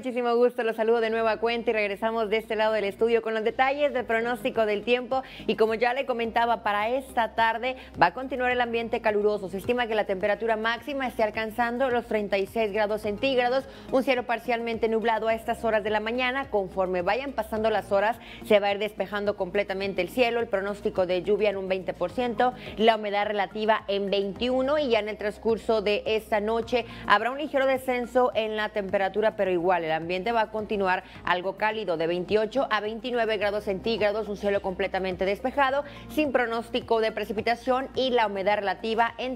muchísimo gusto, los saludo de nueva cuenta y regresamos de este lado del estudio con los detalles del pronóstico del tiempo. Y como ya le comentaba, para esta tarde va a continuar el ambiente caluroso. Se estima que la temperatura máxima esté alcanzando los 36 grados centígrados, un cielo parcialmente nublado a estas horas de la mañana. Conforme vayan pasando las horas, se va a ir despejando completamente el cielo, el pronóstico de lluvia en un 20%, la humedad relativa en 21%, y ya en el transcurso de esta noche habrá un ligero descenso en la temperatura, pero igual el ambiente va a continuar algo cálido de 28 a 29 grados centígrados, un cielo completamente despejado, sin pronóstico de precipitación y la humedad relativa en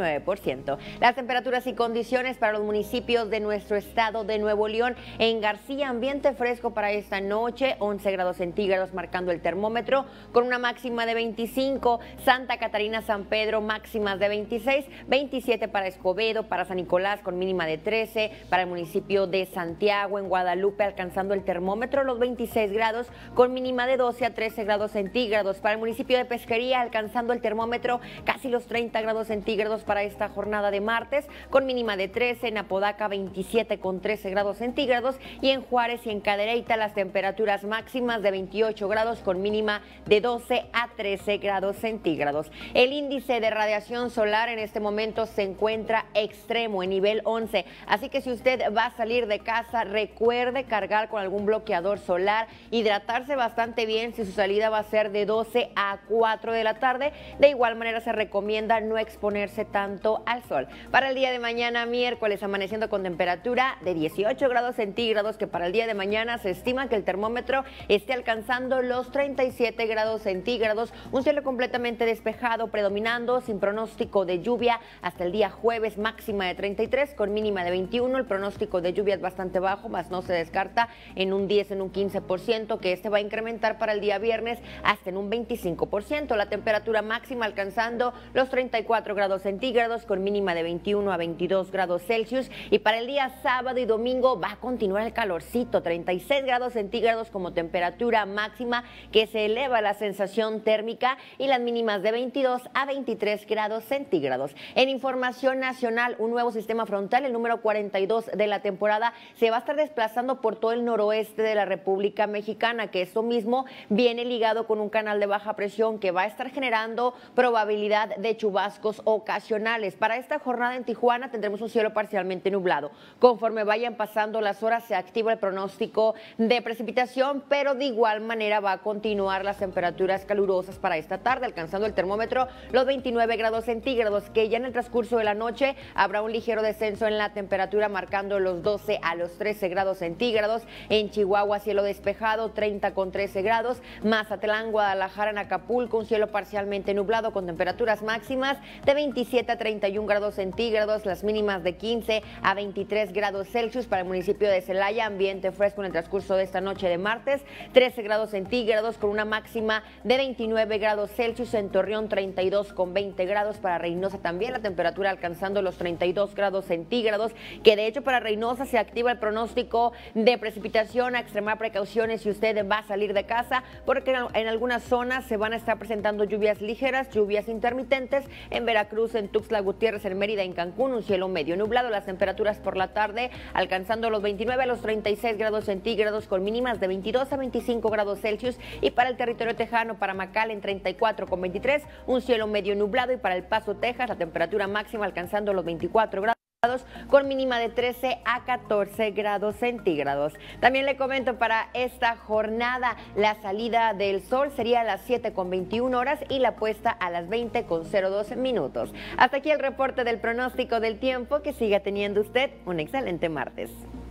39%. Las temperaturas y condiciones para los municipios de nuestro estado de Nuevo León: en García, ambiente fresco para esta noche, 11 grados centígrados marcando el termómetro, con una máxima de 25. Santa Catarina, San Pedro, máximas de 26, 27 para Escobedo, para San Nicolás con mínima de 13, para el municipio de Santiago, en Guadalupe, alcanzando el termómetro los 26 grados con mínima de 12 a 13 grados centígrados, para el municipio de Pesquería, alcanzando el termómetro casi los 30 grados centígrados para esta jornada de martes, con mínima de 13, en Apodaca 27 con 13 grados centígrados, y en Juárez y en Cadereyta las temperaturas máximas de 28 grados con mínima de 12 a 13 grados centígrados. El índice de radiación solar en este momento se encuentra extremo, en nivel 11, así que si usted va a salir de casa, recuerde cargar con algún bloqueador solar, hidratarse bastante bien si su salida va a ser de 12 a 4 de la tarde. De igual manera se recomienda no exponerse tanto al sol. Para el día de mañana, miércoles, amaneciendo con temperatura de 18 grados centígrados, que para el día de mañana se estima que el termómetro esté alcanzando los 37 grados centígrados, un cielo completamente despejado, predominando, sin pronóstico de lluvia hasta el día jueves, máxima de 33 con mínima de 21. El pronóstico de lluvia es bastante bajo, más no se descarta en un 10, en un 15%, que este va a incrementar para el día viernes hasta en un 25%. La temperatura máxima alcanzando los 34 grados centígrados con mínima de 21 a 22 grados Celsius. Y para el día sábado y domingo va a continuar el calorcito, 36 grados centígrados como temperatura máxima, que se eleva la sensación térmica, y las mínimas de 22 a 23 grados centígrados. En información nacional, un nuevo sistema frontal, el número 42 de la temporada, se va a estar desplazando por todo el noroeste de la República Mexicana, que esto mismo viene ligado con un canal de baja presión que va a estar generando probabilidad de chubascos ocasionales. Para esta jornada en Tijuana tendremos un cielo parcialmente nublado. Conforme vayan pasando las horas se activa el pronóstico de precipitación, pero de igual manera va a continuar las temperaturas calurosas para esta tarde, alcanzando el termómetro los 29 grados centígrados, que ya en el transcurso de la noche habrá un ligero descenso en la temperatura, marcando los 12 a los 13 grados centígrados. En Chihuahua, cielo despejado, 30 con 13 grados. Mazatlán, Guadalajara, en Acapulco, un cielo parcialmente nublado con temperaturas máximas de 27 a 31 grados centígrados, las mínimas de 15 a 23 grados Celsius. Para el municipio de Celaya, ambiente fresco en el transcurso de esta noche de martes, 13 grados centígrados con una máxima de 29 grados Celsius. En Torreón, 32 con 20 grados. Para Reynosa también la temperatura alcanzando los 32 grados centígrados, que de hecho para Reynosa se activa el pronóstico de precipitación. A extremar precauciones si usted va a salir de casa, porque en algunas zonas se van a estar presentando lluvias ligeras, lluvias intermitentes. En Veracruz, en Tuxtla Gutiérrez, en Mérida, en Cancún, un cielo medio nublado. Las temperaturas por la tarde alcanzando los 29 a los 36 grados centígrados con mínimas de 22 a 25 grados Celsius. Y para el territorio tejano, para McAllen, 34 con 23, un cielo medio nublado. Y para El Paso, Texas, la temperatura máxima alcanzando los 24 grados con mínima de 13 a 14 grados centígrados. También le comento, para esta jornada la salida del sol sería a las 7 con 21 horas y la puesta a las 20 con 02 minutos. Hasta aquí el reporte del pronóstico del tiempo. Que siga teniendo usted un excelente martes.